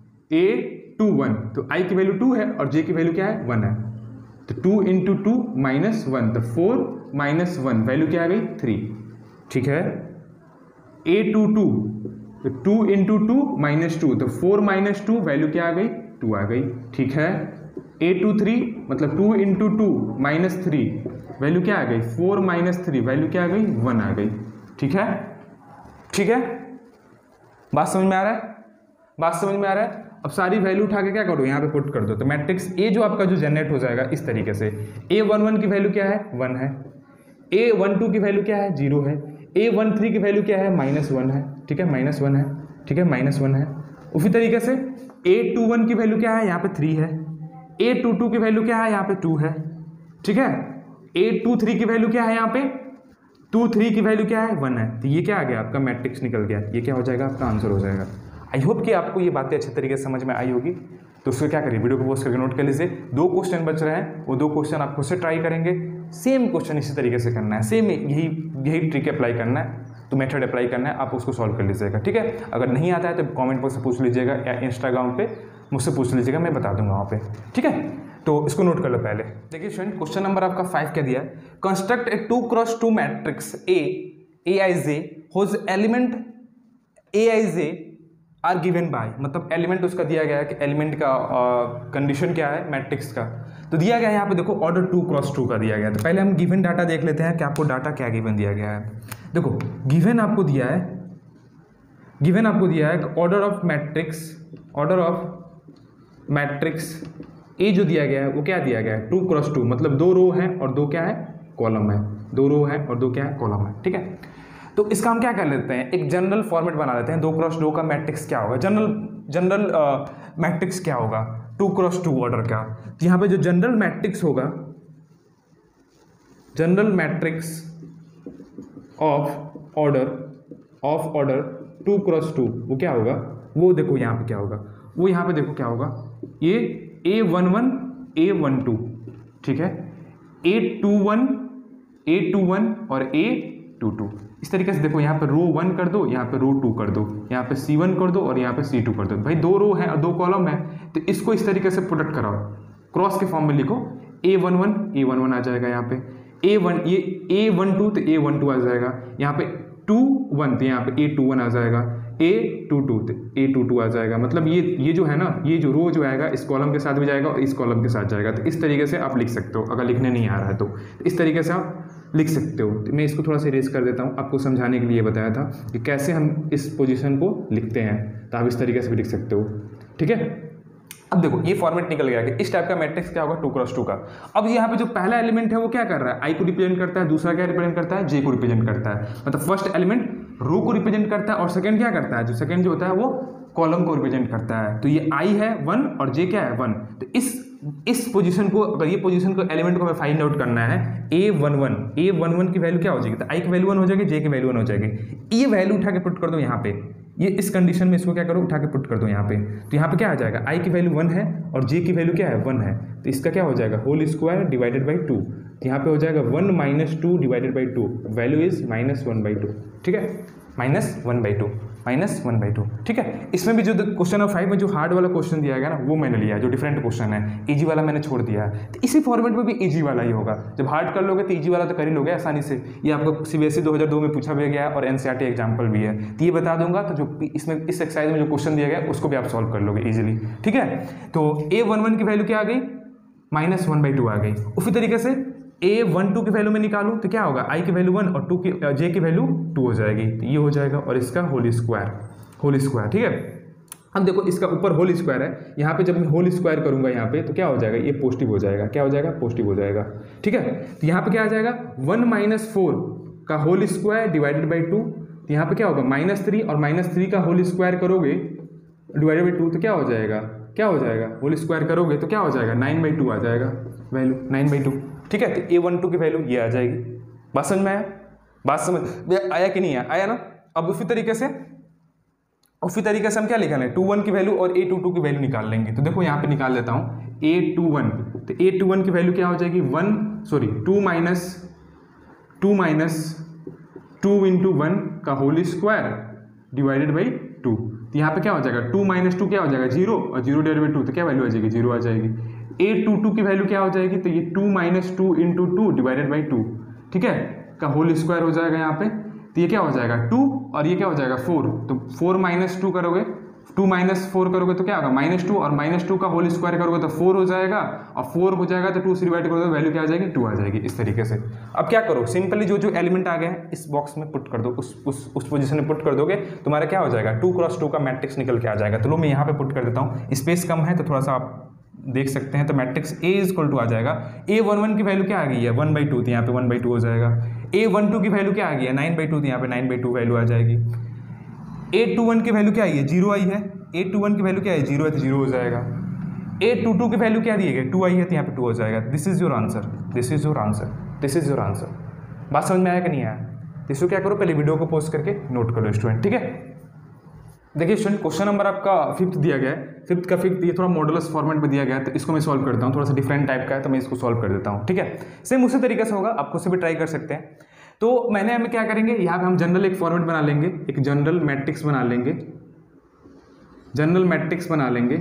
तो i की वैल्यू 2 है और j की वैल्यू क्या है 1 है, तो 2 इंटू 2 माइनस 1 तो 4 माइनस 1 वैल्यू क्या आ गई 3, ठीक है। A22 तो 2 इंटू 2 माइनस 2 तो 4 माइनस 2 वैल्यू क्या आ गई 2 आ गई, ठीक है। A23 मतलब 2 इंटू 2 माइनस 3 वैल्यू क्या आ गई 4 माइनस 3 वैल्यू क्या आ गई 1 आ गई, ठीक है। ठीक है, बात समझ में आ रहा है, बात समझ में आ रहा है। अब सारी वैल्यू उठा के क्या करो यहाँ पे पुट कर दो, तो मैट्रिक्स ए जो आपका जो जनरेट हो जाएगा इस तरीके से, A11 की वैल्यू क्या है 1 है, A12 की वैल्यू क्या है 0 है, A13 की वैल्यू क्या है माइनस 1 है, ठीक है माइनस 1 है, ठीक है माइनस 1 है। उसी तरीके से A21 की वैल्यू क्या है यहाँ पे 3 है, A22 की वैल्यू क्या है यहाँ पे 2 है, ठीक है। A23 की वैल्यू क्या है यहाँ पे 23 की वैल्यू क्या है 1 है, तो ये क्या आ गया आपका मैट्रिक्स निकल गया, ये क्या हो जाएगा आपका आंसर हो जाएगा। आई होप कि आपको ये बातें अच्छे तरीके से समझ में आई होगी। तो उसको क्या करिए वीडियो को पोस्ट करके नोट कर लीजिए, 2 क्वेश्चन बच रहे हैं, वो 2 क्वेश्चन आप खुद से ट्राई करेंगे, सेम क्वेश्चन इसी तरीके से करना है, सेम यही ट्रिक अप्लाई करना है, तो मेथड अप्लाई करना है, आप उसको सॉल्व कर लीजिएगा, ठीक है। अगर नहीं आता है तो कमेंट बॉक्स से पूछ लीजिएगा या इंस्टाग्राम पे मुझसे पूछ लीजिएगा, मैं बता दूंगा वहाँ पे, ठीक है। तो इसको नोट कर लो पहले। देखिए स्टूडेंट क्वेश्चन नंबर आपका 5 क्या दिया है, construct a 2x2 matrix Aij whose element Aij are given by, मतलब एलिमेंट उसका दिया गया है कि एलिमेंट का कंडीशन क्या है मैट्रिक्स का, तो दिया गया है यहाँ पे देखो ऑर्डर 2x2 का दिया गया है। तो पहले हम गिवन डाटा देख लेते हैं कि आपको डाटा क्या गिवन दिया गया है। देखो गिवन आपको दिया है ऑर्डर ऑफ मैट्रिक्स ए जो दिया गया है वो क्या दिया गया है 2x2, मतलब 2 रो है और 2 क्या है कॉलम है, 2 रो है और 2 क्या है कॉलम है, ठीक है। तो इसका हम क्या कर लेते हैं, एक जनरल फॉर्मेट बना लेते हैं, 2x2 का मैट्रिक्स क्या होगा, जनरल मैट्रिक्स क्या होगा 2x2 ऑर्डर का। तो यहाँ पे जो जनरल मैट्रिक्स होगा general matrix of order 2x2 वो क्या होगा, वो देखो यहाँ पे क्या होगा, वो यहाँ पे देखो क्या होगा, ये A11 A12 ठीक है, A21 और A22 इस तरीके से देखो, यहाँ पे रो 1 कर दो, यहाँ पे रो 2 कर दो, यहाँ पे C1 कर दो और यहाँ पे C2 कर दो। भाई 2 रो है और 2 कॉलम है, तो इसको इस तरीके से प्रोडक्ट कराओ, क्रॉस के फॉर्म में लिखो, A11 आ जाएगा, यहाँ पे A12 तो A12 आ जाएगा, यहाँ पे 21 तो यहाँ पे A21 आ जाएगा, A22 तो A22 आ जाएगा। मतलब ये जो है ना, ये जो रो जो आएगा इस कॉलम के साथ भी जाएगा और इस कॉलम के साथ जाएगा। तो इस तरीके से आप लिख सकते हो, अगर लिखने नहीं आ रहा है तो इस तरीके से आप लिख सकते हो। तो मैं इसको थोड़ा सा इरेज कर देता हूँ, आपको समझाने के लिए बताया था कि कैसे हम इस पोजीशन को लिखते हैं, तो आप इस तरीके से भी लिख सकते हो। ठीक है, अब देखो ये फॉर्मेट निकल गया कि इस टाइप का मैट्रिक्स क्या होगा, 2x2 का। अब यहाँ पे जो पहला एलिमेंट है वो क्या कर रहा है, आई को रिप्रेजेंट करता है, दूसरा क्या रिप्रेजेंट करता है, जे को रिप्रेजेंट करता है। मतलब फर्स्ट एलिमेंट रो को रिप्रेजेंट करता है और सेकंड क्या करता है, जो सेकंड जो होता है वो कॉलम को रिप्रेजेंट करता है। तो ये आई है 1 और जे क्या है 1। तो इस पोजीशन को, अगर ये पोजीशन को एलिमेंट को हमें फाइंड आउट करना है, A11 की वैल्यू क्या हो जाएगी, तो आई की वैल्यू 1 हो जाएगी, जे की वैल्यू 1 हो जाएगी। ये वैल्यू उठा के पुट कर दो यहाँ पे, ये इस कंडीशन में इसको क्या करो, उठा के पुट कर दो यहाँ पे। तो यहाँ पे क्या आ जाएगा, आई की वैल्यू 1 है और जे की वैल्यू क्या है 1 है, तो इसका क्या हो जाएगा, होल स्क्वायर डिवाइडेड बाई 2। तो यहाँ पे हो जाएगा 1 - 2 डिवाइडेड बाई 2, वैल्यू इज -1/2। ठीक है, -1/2 ठीक है। इसमें भी जो क्वेश्चन नंबर 5 में जो हार्ड वाला क्वेश्चन दिया गया ना, वो मैंने लिया, जो डिफरेंट क्वेश्चन है, इजी वाला मैंने छोड़ दिया है। तो इसी फॉर्मेट में भी इजी वाला ही होगा, जब हार्ड कर लोगे तो इजी वाला तो कर ही लोगे आसानी से। ये आपको CBSE 2002 में पूछा भी गया और NCERT एग्जाम्पल भी है, तो ये बता दूंगा। तो जो इसमें इस एक्सरसाइज में जो क्वेश्चन दिया गया उसको भी आप सॉल्व कर लोगे इजीली। ठीक है, तो A11 की वैल्यू क्या आ गई, -1/2 आ गई। उसी तरीके से A12 की वैल्यू में निकालूं तो क्या होगा, आई की वैल्यू 1 और 2 की जे की वैल्यू 2 हो जाएगी। तो ये हो जाएगा और इसका होल स्क्वायर। ठीक है, अब देखो इसका ऊपर होल स्क्वायर है, यहाँ पे जब मैं होल स्क्वायर करूंगा यहाँ पे तो क्या हो जाएगा, ये पॉजिटिव हो जाएगा। क्या हो जाएगा, पॉजिटिव हो जाएगा। ठीक है, तो यहाँ पे क्या आ जाएगा, 1 - 4 का होल स्क्वायर डिवाइडेड बाई 2। तो यहाँ पे क्या होगा, -3 और -3 का होल स्क्वायर करोगे डिवाइडेड बाई 2 तो क्या हो जाएगा, होल स्क्वायर करोगे तो क्या हो जाएगा, 9/2 आ जाएगा वैल्यू, 9/2। ठीक है, तो A12 की वैल्यू ये आ जाएगी। बात समझ में आया, आया कि नहीं आया ना। अब उसी तरीके से हम क्या निकालें, 21 की वैल्यू और A22 की वैल्यू निकाल लेंगे। तो देखो यहाँ पे निकाल लेता हूँ A21। तो A21 की वैल्यू क्या हो जाएगी, 2 - 2 × 1 का होल स्क्वायर डिवाइडेड बाई 2। तो यहाँ पे क्या हो जाएगा, 2 - 2 क्या हो जाएगा, 0 और 0 डिवाइडेड बाई 2 तो क्या वैल्यू आ जाएगी, 0 आ जाएगी। A22 की वैल्यू क्या हो जाएगी, तो ये 2 - 2 × 2 डिवाइडेड बाई 2 ठीक है, का होल स्क्वायर हो जाएगा यहाँ पे। तो ये क्या हो जाएगा 2 और ये क्या हो जाएगा 4। तो 4 - 2 करोगे, 2 - 4 करोगे तो क्या होगा, -2 और -2 का होल स्क्वायर करोगे तो 4 हो जाएगा और 4 हो जाएगा तो 2 से डिवाइड करोगे तो वैल्यू क्या आ जाएगी, 2 आ जाएगी। इस तरीके से अब क्या करो, सिंपली जो एलिमेंट आ गए हैं इस बॉक्स में पुट कर दो, उस पोजीशन में पुट कर दोगे, तुम्हारा क्या हो जाएगा, 2x2 का मैट्रिक्स निकल के आ जाएगा। तो लो मैं यहाँ पे पुट कर देता हूँ, स्पेस कम है तो थोड़ा सा आप देख सकते हैं। तो मैट्रिक्स A = आ जाएगा, A11 की वैल्यू क्या आ गई है, 1/2, तो यहाँ पे 1/2 हो जाएगा। A12 की वैल्यू क्या आ गई है, 9/2, तो यहाँ पे 9/2 वैल्यू आ जाएगी। A21 की वैल्यू क्या आई है, 0 आई है। A21 की वैल्यू क्या है, 0 है तो 0 हो जाएगा। A22 की वैल्यू क्या दी है, 2 आई है तो यहाँ पे 2 हो जाएगा। This is your answer. बात समझ में आया कि नहीं आया। तो इसको क्या करो, पहले वीडियो को पॉज करके नोट करो स्टूडेंट। ठीक है, देखिए स्टूडेंट क्वेश्चन नंबर आपका 5th दिया गया है, 5th ये थोड़ा मॉडुलस फॉर्मेट में दिया गया है, तो इसको मैं सॉल्व करता हूँ। थोड़ा सा डिफरेंट टाइप का है तो मैं इसको सॉल्व कर देता हूँ। ठीक है, सेम उसी तरीके से होगा, आप खुद से भी ट्राई कर सकते हैं। तो हमें क्या करेंगे, यहाँ पे हम जनरल एक फॉर्मेट बना लेंगे, एक जनरल मैट्रिक्स बना लेंगे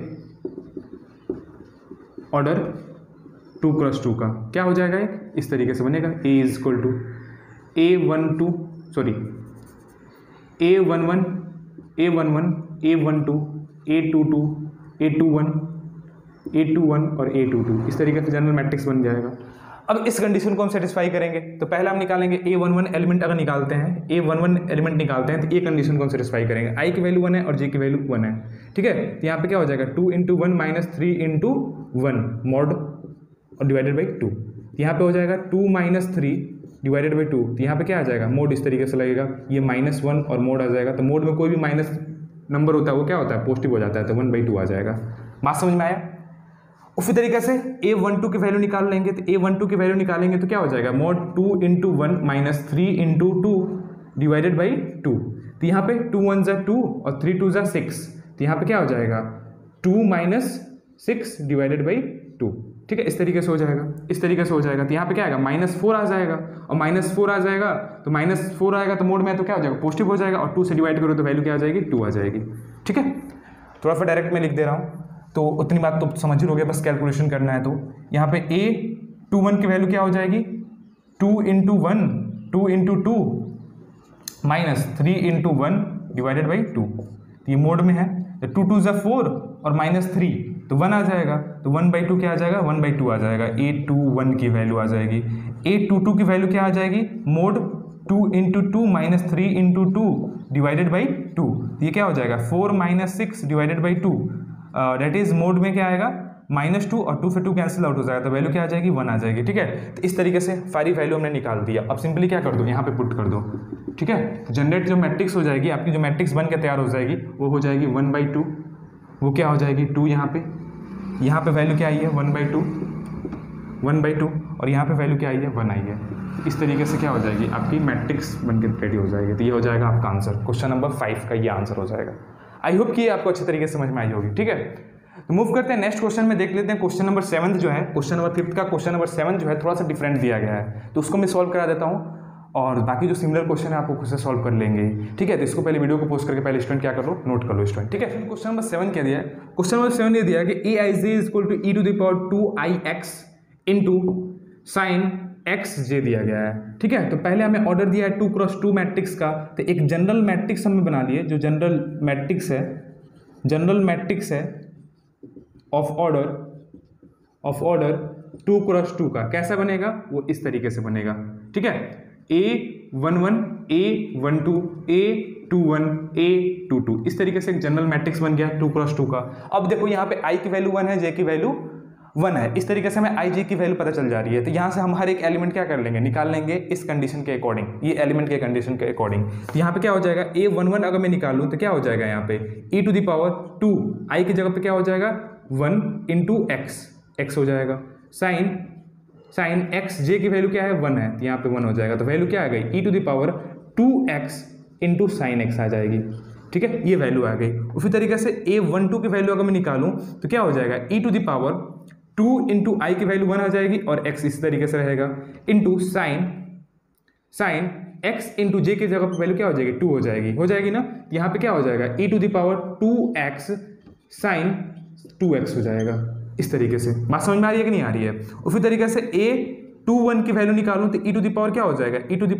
ऑर्डर 2x2 का। क्या हो जाएगा, इस तरीके से बनेगा, A A11 A12 A22 A21 और A22 इस तरीके से जनरल मैट्रिक्स बन जाएगा। अब इस कंडीशन को हम सेटिस्फाई करेंगे तो पहले हम निकालेंगे A11 एलिमेंट। अगर निकालते हैं A11 एलिमेंट निकालते हैं तो ये कंडीशन को हम सेटिस्फाई करेंगे, आई की वैल्यू 1 है और जे की वैल्यू 1 है। ठीक है, तो यहाँ पे क्या हो जाएगा, 2 × 1 - 3 × 1 मॉड और डिवाइडेड बाई 2। यहाँ पे हो जाएगा 2 - 3 डिवाइडेड बाई 2। तो यहाँ पे क्या आ जाएगा, मोड इस तरीके से लगेगा, ये -1 और मोड आ जाएगा। तो मोड में कोई भी माइनस नंबर होता है वो क्या होता है, पॉजिटिव हो जाता है, तो 1/2 आ जाएगा। बात समझ में आया। उसी तरीके से a12 की वैल्यू निकाल लेंगे, तो a12 की वैल्यू निकालेंगे तो क्या हो जाएगा, mod 2 × 1 माइनस 3 × 2 डिवाइडेड बाई 2। तो यहाँ पे 2 1 ज़ा 2 और 3 2 ज़ा 6, तो यहाँ पे क्या हो जाएगा 2 माइनस 6 डिवाइडेड बाई 2। ठीक है, इस तरीके से हो जाएगा, इस तरीके से हो जाएगा। तो यहाँ पे क्या आएगा -4 आ जाएगा, और -4 आ जाएगा तो -4 आएगा तो मोड में तो क्या हो जाएगा पॉजिटिव हो जाएगा, और 2 से डिवाइड करो तो वैल्यू क्या आ जाएगी 2 आ जाएगी। ठीक है, थोड़ा सा डायरेक्ट में लिख दे रहा हूँ, तो उतनी बात तो समझ ही लोगे, बस कैलकुलेशन करना है। तो यहाँ पे a21 की वैल्यू क्या हो जाएगी 2 × 1 2 × 2 माइनस 3 × 1 डिवाइडेड बाई 2। ये मोड में है, तो 2 2 ज़ा 4 और -3 तो 1 आ जाएगा, तो 1/2 क्या आ जाएगा 1/2 आ जाएगा। a21 की वैल्यू आ जाएगी, a22 की वैल्यू क्या आ जाएगी मोड 2 × 2 माइनस 3 × 2 डिवाइडेड बाई 2। ये क्या हो जाएगा 4 - 6 divided by 2, that is mod में क्या आएगा -2 और 2 से 2 कैंसिल आउट हो जाएगा, तो वैल्यू क्या आ जाएगी 1 आ जाएगी। ठीक है, तो इस तरीके से सारी वैल्यू हमने निकाल दिया। अब सिंपली क्या कर दो यहाँ पे पुट कर दो। ठीक है, तो जनरेट जो मैट्रिक्स हो जाएगी आपकी, जो मैट्रिक्स बन के तैयार हो जाएगी वो हो जाएगी 1/2, वो क्या हो जाएगी 2, यहाँ पे वैल्यू क्या आई है 1/2 और यहाँ पे वैल्यू क्या आई है 1 आई है। इस तरीके से क्या हो जाएगी आपकी मैट्रिक्स बन के रेडी हो जाएगी। तो ये हो जाएगा आपका आंसर, क्वेश्चन नंबर 5 का ये आंसर हो जाएगा। आई होप कि ये आपको अच्छे तरीके से समझ में आई होगी। ठीक है, तो मूव करते हैं नेक्स्ट क्वेश्चन में, देख लेते हैं क्वेश्चन नंबर 7 जो है, क्वेश्चन नंबर 5 का क्वेश्चन नंबर 7 जो है थोड़ा सा डिफरेंट दिया गया है, तो उसको मैं सॉल्व करा देता हूँ, और बाकी जो सिमिलर क्वेश्चन है आपको खुद से सॉल्व कर लेंगे। ठीक है, तो इसको पहले वीडियो को पोस्ट करके पहले स्टूडेंट क्या कर लो, नोट कर लो स्टूडेंट। ठीक है, क्वेश्चन नंबर 7 क्या दिया है, क्वेश्चन नंबर 7 ये दिया है कि aij = e⁻²ix × sin xj दिया गया है। ठीक है, तो पहले हमें ऑर्डर दिया है 2 × 2 मैट्रिक्स का, तो एक जनरल मैट्रिक्स हमने बना लिए, जो जनरल मैट्रिक्स है ऑफ ऑर्डर 2 × 2 का कैसा बनेगा, वो इस तरीके से बनेगा। ठीक है, a11 a12 a21 a22 इस तरीके से एक जनरल मैट्रिक्स बन गया 2 × 2 का। अब देखो यहाँ पे i की वैल्यू 1 है, j की वैल्यू 1 है, इस तरीके से हमें i j की वैल्यू पता चल जा रही है। तो यहाँ से हम हर एक एलिमेंट क्या कर लेंगे, निकाल लेंगे इस कंडीशन के अकॉर्डिंग, ये एलिमेंट के कंडीशन के अकॉर्डिंग। तो यहाँ पे क्या हो जाएगा a11 अगर मैं निकालूँ तो क्या हो जाएगा यहाँ पे e⁻², i की जगह पे क्या हो जाएगा 1 × x हो जाएगा, साइन x j की वैल्यू क्या है 1 है, तो यहाँ पे 1 हो जाएगा, तो वैल्यू क्या आ गई e⁻² × sin x आ जाएगी। ठीक है, ये वैल्यू आ गई। उसी तरीके से a12 की वैल्यू अगर मैं निकालूं तो क्या हो जाएगा e⁻² × i की वैल्यू 1 आ जाएगी, और x इस तरीके से रहेगा इंटू साइन x × j की जगह पर वैल्यू क्या हो जाएगी 2 हो जाएगी ना। यहाँ पे क्या हो जाएगा e⁻²x sin 2x हो जाएगा। इस तरीके से बात समझ में आ रही है कि नहीं आ रही है। उसी तरीके से a21 की वैल्यू निकालूं तो e⁻² क्या हो जाएगा e⁻²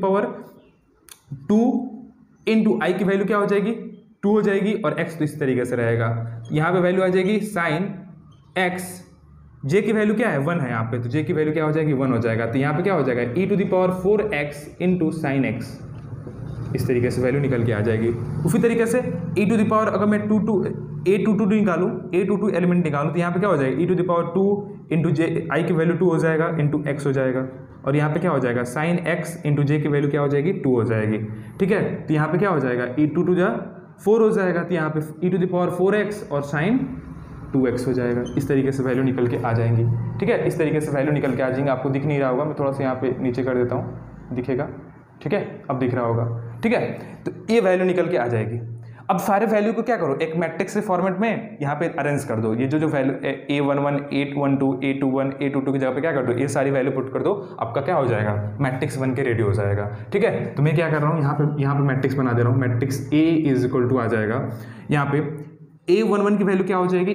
× i की वैल्यू क्या हो जाएगी 2 हो जाएगी, और x तो इस तरीके से रहेगा। यहाँ पे वैल्यू आ जाएगी साइन x, j की वैल्यू क्या है 1 है यहाँ पे, तो j की वैल्यू क्या हो जाएगी 1 हो जाएगा। तो यहाँ पे क्या हो जाएगा e⁻4x × sin x, इस तरीके से वैल्यू निकल के आ जाएगी। उसी तरीके से अगर मैं a22 निकालूँ, a22 एलिमेंट निकालूँ तो यहाँ पे क्या हो जाएगा e⁻² × j, i की वैल्यू 2 हो जाएगा इंटू x हो जाएगा, और यहाँ पे क्या हो जाएगा साइन x × j की वैल्यू क्या हो जाएगी 2 हो जाएगी। ठीक है, तो यहाँ पे क्या हो जाएगा e2 × 4 हो जाएगा, तो यहाँ पे e⁻4x और साइन 2x हो जाएगा। इस तरीके से वैल्यू निकल के आ जाएंगी। ठीक है, इस तरीके से वैल्यू निकल के आ जाएंगे। आपको दिख नहीं रहा होगा, मैं थोड़ा सा यहाँ पे नीचे कर देता हूँ, दिखेगा। ठीक है, अब दिख रहा होगा। ठीक है, तो ये वैल्यू निकल के आ जाएगी। अब सारे वैल्यू को क्या करो, एक मैट्रिक्स के फॉर्मेट में यहाँ पे अरेंज कर दो। ये जो value a11 a12 a21 a22 की जगह पे क्या कर दो, ये सारी वैल्यू पुट कर दो, आपका क्या हो जाएगा मैट्रिक्स बन के रेडी हो जाएगा। ठीक है, तो मैं क्या कर रहा हूँ यहाँ पे मैट्रिक्स बना दे रहा हूँ। मैट्रिक्स a = आ जाएगा, यहाँ पे a11 की वैल्यू क्या हो जाएगी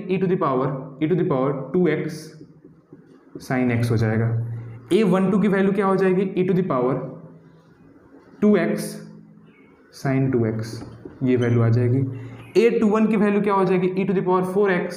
e⁻²x sin x हो जाएगा। a12 की वैल्यू क्या हो जाएगी e⁻2x sin 2x, ये वैल्यू आ जाएगी। a21 की वैल्यू क्या हो जाएगी e⁻4x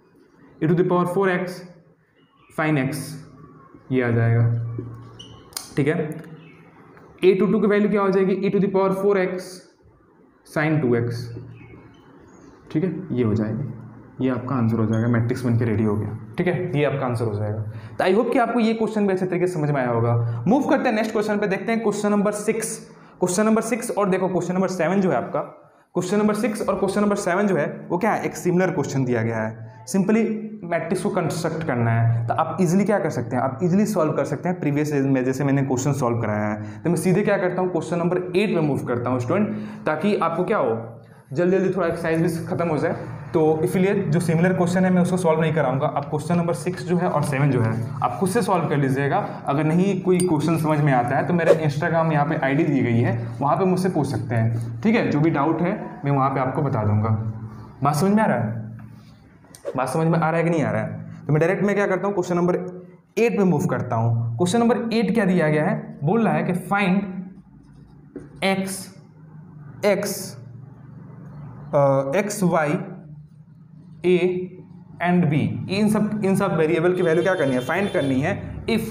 sin x, ये आ जाएगा। ठीक है, a22 की वैल्यू क्या हो जाएगी e⁻4x sin 2x। ठीक है, ये हो जाएगी, ये आपका आंसर हो जाएगा। मैट्रिक्स बन के रेडी हो गया। ठीक है, ये आपका आंसर हो जाएगा। तो आई होप कि आपको ये क्वेश्चन भी अच्छे तरीके से समझ में आया होगा। मूव करते हैं नेक्स्ट क्वेश्चन पे, देखते हैं क्वेश्चन नंबर 6। और देखो क्वेश्चन नंबर 7 जो है आपका, क्वेश्चन नंबर 6 और क्वेश्चन नंबर 7 जो है वो क्या है, एक सिमिलर क्वेश्चन दिया गया है। सिंपली मैट्रिक्स को कंस्ट्रक्ट करना है। तो आप इजीली क्या कर सकते हैं, आप इजीली सॉल्व कर सकते हैं प्रीवियस में जैसे मैंने क्वेश्चन सॉल्व कराया है। तो मैं सीधे क्या करता हूँ, क्वेश्चन नंबर 8 में मूव करता हूँ स्टूडेंट, ताकि आपको क्या हो, जल्दी जल्दी थोड़ा एक्सरसाइज भी खत्म हो जाए। तो इसलिए जो सिमिलर क्वेश्चन है मैं उसको सॉल्व नहीं कराऊंगा। आप क्वेश्चन नंबर 6 जो है और 7 जो है आप खुद से सॉल्व कर लीजिएगा। अगर नहीं कोई क्वेश्चन समझ में आता है तो मेरा इंस्टाग्राम यहाँ पे आईडी दी गई है, वहाँ पे मुझसे पूछ सकते हैं, ठीक है। जो भी डाउट है मैं वहाँ पे आपको बता दूंगा। बात समझ में आ रहा है, बात समझ में आ रहा है कि नहीं आ रहा है? तो मैं डायरेक्ट में क्या करता हूँ, क्वेश्चन नंबर 8 में मूव करता हूँ। क्वेश्चन नंबर 8 क्या दिया गया है, बोल रहा है कि find x y a and b, इन सब वेरिएबल की वैल्यू क्या करनी है, फाइंड करनी है।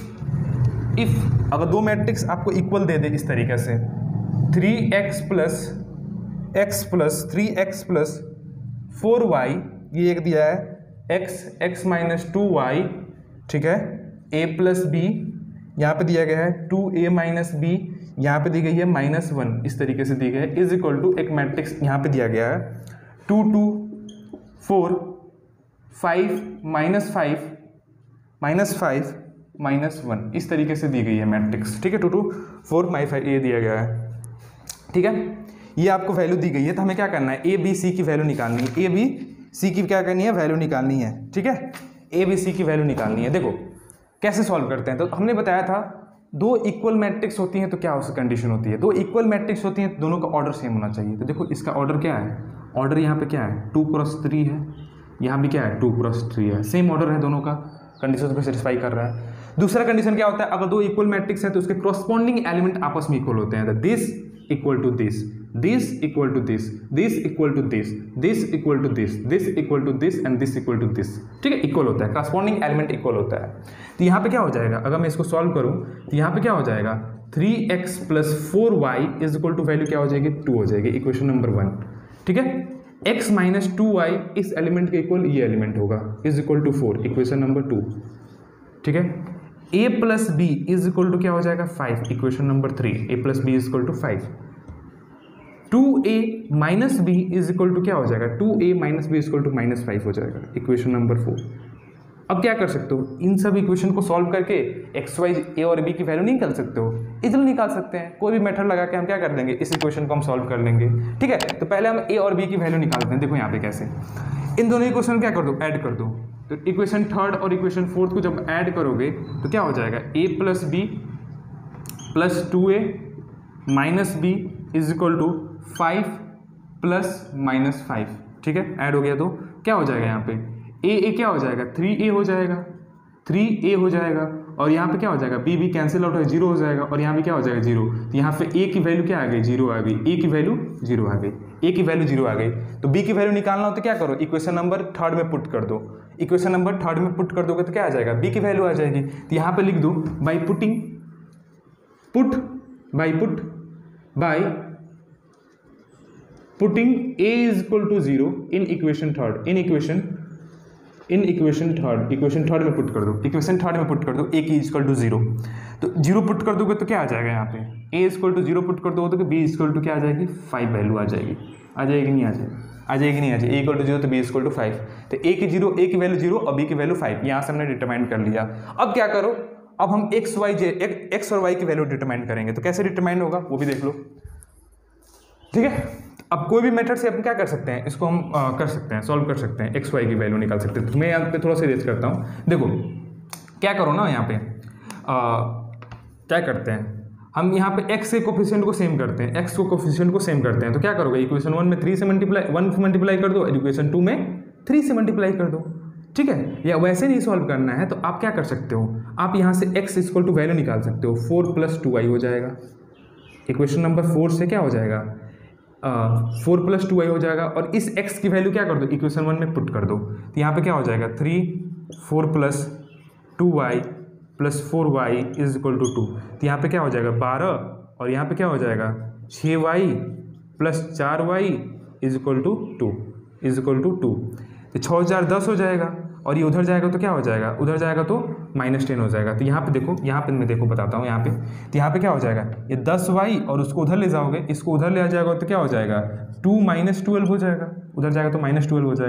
इफ अगर दो मैट्रिक्स आपको इक्वल दे दे इस तरीके से 3x plus 3x plus 4y, ये एक दिया है x माइनस 2y, ठीक है, a प्लस बी, यहाँ पे दिया गया है 2a माइनस बी, यहाँ पे दी गई है -1, इस तरीके से दी गई है, इज इक्वल टू एक मैट्रिक्स यहाँ पे दिया गया है 2 2 4 5 -1, इस तरीके से दी गई है मैट्रिक्स, ठीक है। 2 2 4 5 ये दिया गया है, ठीक है। ये आपको वैल्यू दी गई है, तो हमें क्या करना है, ए बी सी की वैल्यू निकालनी है, ए बी सी की क्या करनी है, वैल्यू निकालनी है, ठीक है। ए बी सी की वैल्यू निकालनी है। देखो कैसे सॉल्व करते हैं, तो हमने बताया था दो इक्वल मैट्रिक्स होती हैं तो क्या उसकी कंडीशन होती है, दो इक्वल मैट्रिक्स होती हैं तो दोनों का ऑर्डर सेम होना चाहिए। तो देखो इसका ऑर्डर क्या है, ऑर्डर यहाँ पे क्या है 2 क्रॉस 3 है, यहाँ भी क्या है 2 क्रॉस 3 है, सेम ऑर्डर है दोनों का, कंडीशन को सेटिस्फाई कर रहा है। दूसरा कंडीशन क्या होता है, अगर दो इक्वल मैट्रिक्स है तो उसके क्रॉसपॉन्डिंग एलिमेंट आपस में इक्वल होते हैं। तो this equal to this, this equal to this, this equal to this, this equal to this, this equal to this and this equal to this, ठीक है, इक्वल होता है, क्रॉसपॉन्डिंग एलिमेंट इक्वल होता है। तो यहाँ पे क्या हो जाएगा, अगर मैं इसको सॉल्व करूँ तो यहाँ पे क्या हो जाएगा 3x plus 4y is equal to value क्या हो जाएगी 2 हो जाएगी, इक्वेशन नंबर 1, ठीक है। x माइनस 2y इस एलिमेंट के इक्वल ये एलिमेंट होगा, is equal to 4, equation number 2, ठीक है। a plus b is equal to क्या हो जाएगा 5, equation number 3, a plus b is equal to 5। 2a minus b is equal to क्या हो जाएगा, 2a minus b is equal to -5 हो जाएगा, इक्वेशन नंबर 4। अब क्या कर सकते हो, इन सब इक्वेशन को सॉल्व करके एक्स वाई ए और बी की वैल्यू नहीं निकाल सकते हो, इजीली निकाल सकते हैं। कोई भी मेथड लगा के हम क्या कर देंगे, इस इक्वेशन को हम सॉल्व कर लेंगे, ठीक है। तो पहले हम ए और बी की वैल्यू निकालते हैं। देखो यहाँ पे कैसे, इन दोनों इक्वेशन क्या कर दो, ऐड कर दो। तो इक्वेशन 3rd और इक्वेशन 4th को जब ऐड करोगे तो क्या हो जाएगा, a plus b plus 2a minus b is equal to 5 plus -5, ठीक है, ऐड हो गया। तो क्या हो जाएगा यहाँ पे, ए क्या हो जाएगा 3a हो जाएगा, 3a हो जाएगा, और यहाँ पे क्या हो जाएगा b कैंसिल आउट है 0 हो जाएगा, और यहाँ पे क्या हो जाएगा 0। तो यहाँ पे a की वैल्यू क्या आ गई 0 आ गई, a की वैल्यू 0 आ गई, a की वैल्यू 0 आ गई। तो b की वैल्यू निकालना हो तो क्या करो, इक्वेशन नंबर 3rd में पुट कर दो, इक्वेशन नंबर 3rd में पुट कर दोगे तो क्या आ जाएगा, b की वैल्यू आ जाएगी। तो यहाँ पे लिख दो by putting a is equal to 0 in equation 3rd, equation 3rd में पुट कर दो, इक्वेशन 3rd में पुट कर दो a की इक्वल टू 0। तो 0 पुट कर दोगे तो क्या आ जाएगा, यहाँ पे a इक्वल टू 0 पुट कर दोगे तो b इक्वल टू क्या आ जाएगी 5 वैल्यू आ जाएगी, आ जाएगी नहीं आ जाएगी, आ जाएगी नहीं आ जाएगी, a इक्वल टू 0 तो b इक्वल टू 5। तो a की वैल्यू 0 और b की वैल्यू 5, यहाँ से हमने डिटरमाइन कर लिया। अब क्या करो, अब हम x और y की वैल्यू डिटरमाइन करेंगे। तो कैसे डिटरमाइन होगा वो भी देख लो, ठीक है। अब कोई भी मेथड से अपन क्या कर सकते हैं, इसको हम कर सकते हैं, सॉल्व कर सकते हैं, एक्स वाई की वैल्यू निकाल सकते हैं। तो मैं यहाँ पे थोड़ा सा रेज करता हूँ। देखो क्या करो ना, यहाँ पे क्या करते हैं हम, यहाँ पे x के कोफिशिएंट को सेम करते हैं, x को कोफिशिएंट को सेम करते हैं। तो क्या करोगे, इक्वेशन 1 में 1 से मल्टीप्लाई कर दो, इक्वेशन 2 में 3 से मल्टीप्लाई कर दो, ठीक है। या वैसे नहीं सॉल्व करना है तो आप क्या कर सकते हो, आप यहाँ से x इक्वल टू वैल्यू निकाल सकते हो, 4 प्लस 2y हो जाएगा, इक्वेशन नंबर 4 से क्या हो जाएगा 4 प्लस 2y हो जाएगा, और इस x की वैल्यू क्या कर दो, इक्वेशन 1 में पुट कर दो। तो यहाँ पे क्या हो जाएगा 4 plus 2y plus 4y is equal to 2। तो यहाँ पे क्या हो जाएगा 12, और यहाँ पे क्या हो जाएगा 6y plus 4y is equal to 2, is equal to 2। तो 6 4 10 हो जाएगा, और ये उधर जाएगा तो क्या हो जाएगा, उधर जाएगा तो -10 हो जाएगा। तो यहाँ पे देखो, यहाँ पे मैं देखो बताता हूँ, यहाँ पे तो यहाँ पे क्या हो जाएगा, ये 10y और उसको उधर ले जाओगे, इसको उधर ले आ जाएगा तो क्या हो जाएगा 2 - 12 हो जाएगा, उधर जाएगा तो -12 हो जाएगा।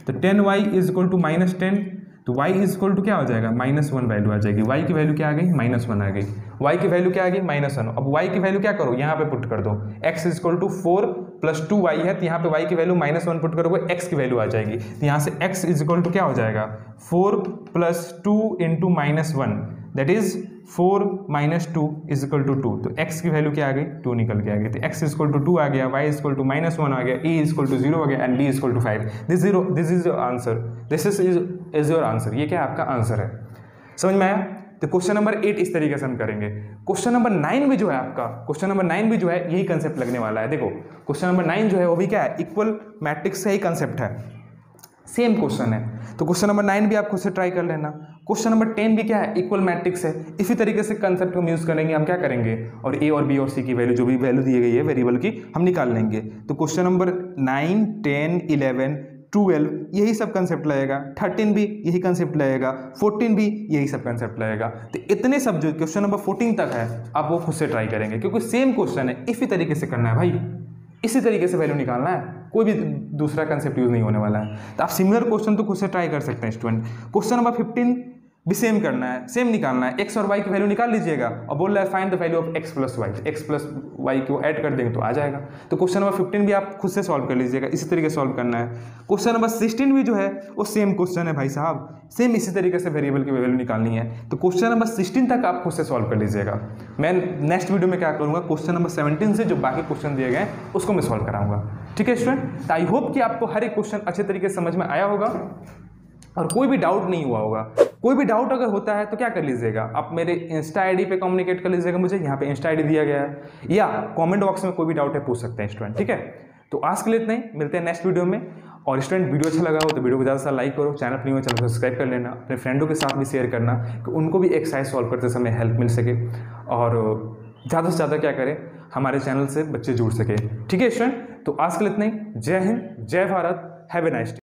तो 10y इज इक्वल टू -10, तो y इज इक्वल टू क्या हो जाएगा, -1 वैल्यू आ जाएगी। y की वैल्यू क्या आ गई, -1 आ गई। y की वैल्यू क्या आ गई, -1। अब y की वैल्यू क्या करो, यहाँ पे पुट कर दो, x is equal to 4 + 2y है, तो यहाँ पे y की वैल्यू -1 पुट करोगे, x की वैल्यू आ जाएगी। तो यहाँ से x इज इक्वल टू क्या हो जाएगा, 4 + 2 × -1, that is 4 - 2 is equal to 2। तो x की वैल्यू क्या आ गई, 2 निकल के आ गई। तो x इज इक्वल टू 2 आ गया, y इज इक्वल टू -1 आ गया, e इज इक्वल टू 0 आ गया and d is equal to 5। This is your answer, this is your answer. ये क्या आपका आंसर है, समझ में आया। तो क्वेश्चन नंबर 8 इस तरीके से हम करेंगे। क्वेश्चन नंबर 9 भी जो है आपका, क्वेश्चन नंबर 9 भी जो है यही कंसेप्ट लगने वाला है। देखो क्वेश्चन नंबर 9 जो है वो भी क्या है, इक्वल मैट्रिक्स से ही कंसेप्ट है, सेम क्वेश्चन है। तो क्वेश्चन नंबर 9 भी आप खुद से ट्राई कर लेना। क्वेश्चन नंबर 10 भी क्या है, इक्वल मैट्रिक्स है। इसी तरीके से कंसेप्ट हम यूज करेंगे, हम क्या करेंगे, और ए और बी और सी की वैल्यू, जो भी वैल्यू दी गई है वेरिएबल की, हम निकाल लेंगे। तो क्वेश्चन नंबर 9, 10, 11, 12 यही सब कंसेप्ट लगेगा, 13 भी यही कंसेप्ट लगेगा, 14 भी यही सब कंसेप्ट लगेगा। तो इतने सब जो क्वेश्चन नंबर 14 तक है आप वो खुद से ट्राई करेंगे, क्योंकि सेम क्वेश्चन है, इसी तरीके से करना है भाई, इसी तरीके से वैल्यू निकालना है, कोई भी दूसरा कंसेप्ट यूज नहीं होने वाला है। तो आप सिमिलर क्वेश्चन तो खुद से ट्राई कर सकते हैं स्टूडेंट। क्वेश्चन नंबर 15 भी सेम करना है, सेम निकालना है, x और y की वैल्यू निकाल लीजिएगा और बोल रहा है find the value of x + y, x + y को ऐड कर देंगे तो आ जाएगा। तो क्वेश्चन नंबर 15 भी आप खुद से सॉल्व कर लीजिएगा, इसी तरीके से सॉल्व करना है। क्वेश्चन नंबर 16 भी जो है वो सेम क्वेश्चन है भाई साहब, सेम इसी तरीके से वेरिएबल की वैल्यू निकालनी है। तो क्वेश्चन नंबर 16 तक आप खुद से सॉल्व कर लीजिएगा। मैं नेक्स्ट वीडियो में क्या करूँगा, क्वेश्चन नंबर 17 से जो बाकी क्वेश्चन दिए गए उसको मैं सॉल्व कराऊंगा, ठीक है स्टूडेंट। आई होप कि आपको हर एक क्वेश्चन अच्छे तरीके से समझ में आया होगा और कोई भी डाउट नहीं हुआ होगा। कोई भी डाउट अगर होता है तो क्या कर लीजिएगा, आप मेरे इंस्टा आईडी पे कम्युनिकेट कर लीजिएगा, मुझे यहाँ पे इंस्टा आईडी दिया गया है, या कमेंट बॉक्स में कोई भी डाउट है पूछ सकते हैं स्टूडेंट, ठीक है। तो आज के लिए इतना ही, मिलते हैं नेक्स्ट वीडियो में। और स्टूडेंट वीडियो अच्छा लगा हो तो वीडियो को ज़्यादा से लाइक करो, चैनल पर नहीं हो चैनल को सब्सक्राइब कर लेना, अपने फ्रेंडों के साथ भी शेयर करना कि उनको भी एक्सरसाइज सॉल्व करते समय हेल्प मिल सके, और ज़्यादा से ज़्यादा क्या करें, हमारे चैनल से बच्चे जुड़ सके, ठीक है स्टूडेंट। तो आज के लिए इतना ही, जय हिंद, जय Bharat, have a nice day.